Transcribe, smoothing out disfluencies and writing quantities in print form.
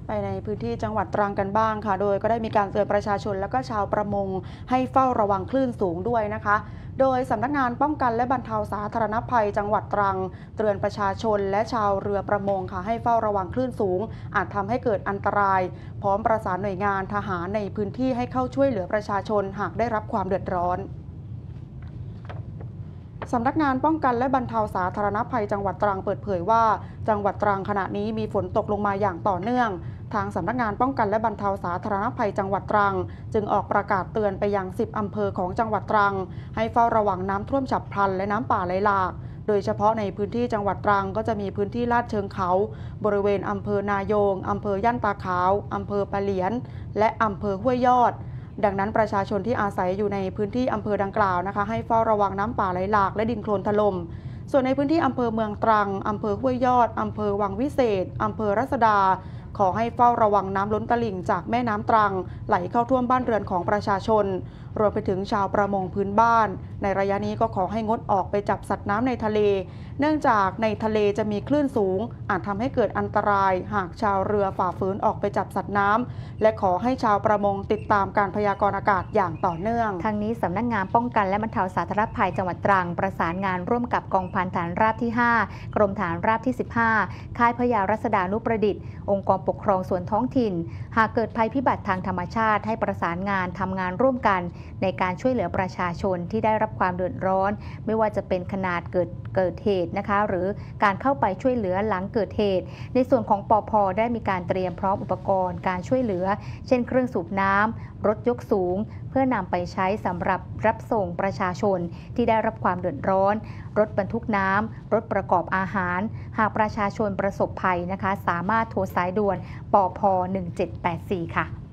ไปในพื้นที่จังหวัดตรังกันบ้างค่ะ โดยก็ได้มีการเตือนประชาชนและก็ชาวประมงให้เฝ้าระวังคลื่นสูงด้วยนะคะ โดยสำนักงานป้องกันและบรรเทาสาธารณภัยจังหวัดตรังเตือนประชาชนและชาวเรือประมงค่ะให้เฝ้าระวังคลื่นสูงอาจทำให้เกิดอันตรายพร้อมประสานหน่วยงานทหารในพื้นที่ให้เข้าช่วยเหลือประชาชนหากได้รับความเดือดร้อนสำนักงานป้องกันและบรรเทาสาธารณภัยจังหวัดตรังเปิดเผยว่าจังหวัดตรังขณะนี้มีฝนตกลงมาอย่างต่อเนื่องทางสำนักงานป้องกันและบรรเทาสาธารณภัยจังหวัดตรังจึงออกประกาศเตือนไปยัง10อำเภอของจังหวัดตรังให้เฝ้าระวังน้ำท่วมฉับพลันและน้ำป่าไหลหลากโดยเฉพาะในพื้นที่จังหวัดตรังก็จะมีพื้นที่ลาดเชิงเขาบริเวณอำเภอนายงอำเภอย่านตาขาวอำเภอปะเหลียนและอำเภอห้วยยอดดังนั้นประชาชนที่อาศัยอยู่ในพื้นที่อำเภอดังกล่าวนะคะให้เฝ้าระวังน้ำป่าไหลหลากและดินโคลนถล่มส่วนในพื้นที่อำเภอเมืองตรังอำเภอห้วยยอดอำเภอวังวิเศษอำเภอรัศดาขอให้เฝ้าระวังน้ำล้นตลิ่งจากแม่น้ำตรังไหลเข้าท่วมบ้านเรือนของประชาชนรวมไปถึงชาวประมงพื้นบ้านในระยะนี้ก็ขอให้งดออกไปจับสัตว์น้ำในทะเลเนื่องจากในทะเลจะมีคลื่นสูงอาจทำให้เกิดอันตรายหากชาวเรือฝ่าฝืนออกไปจับสัตว์น้ำและขอให้ชาวประมงติดตามการพยากรณ์อากาศอย่างต่อเนื่องทางนี้สำนักงานป้องกันและบรรเทาสาธารณภัยจังหวัดตรังประสานงานร่วมกับกองพันฐานราบที่5กรมฐานราบที่15ค่ายพญารัศดานุประดิษฐ์องค์กรปกครองส่วนท้องถิ่นหากเกิดภัยพิบัติทางธรรมชาติให้ประสานงานทำงานร่วมกันในการช่วยเหลือประชาชนที่ได้รับความเดือดร้อนไม่ว่าจะเป็นขนาดเกิดเหตุนะคะหรือการเข้าไปช่วยเหลือหลังเกิดเหตุในส่วนของปภ.ได้มีการเตรียมพร้อมอุปกรณ์การช่วยเหลือเช่นเครื่องสูบน้ำรถยกสูงเพื่อนำไปใช้สำหรับรับส่งประชาชนที่ได้รับความเดือดร้อนรถบรรทุกน้ำรถประกอบอาหารหากประชาชนประสบภัยนะคะสามารถโทรสายด่วนปภ.1784ค่ะ